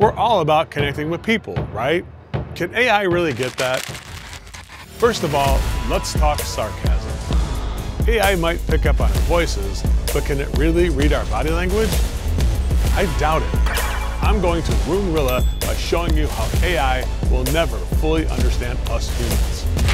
We're all about connecting with people, right? Can AI really get that? First of all, let's talk sarcasm. AI might pick up on our voices, but can it really read our body language? I doubt it. I'm going to Ruins Rilla by showing you how AI will never fully understand us humans.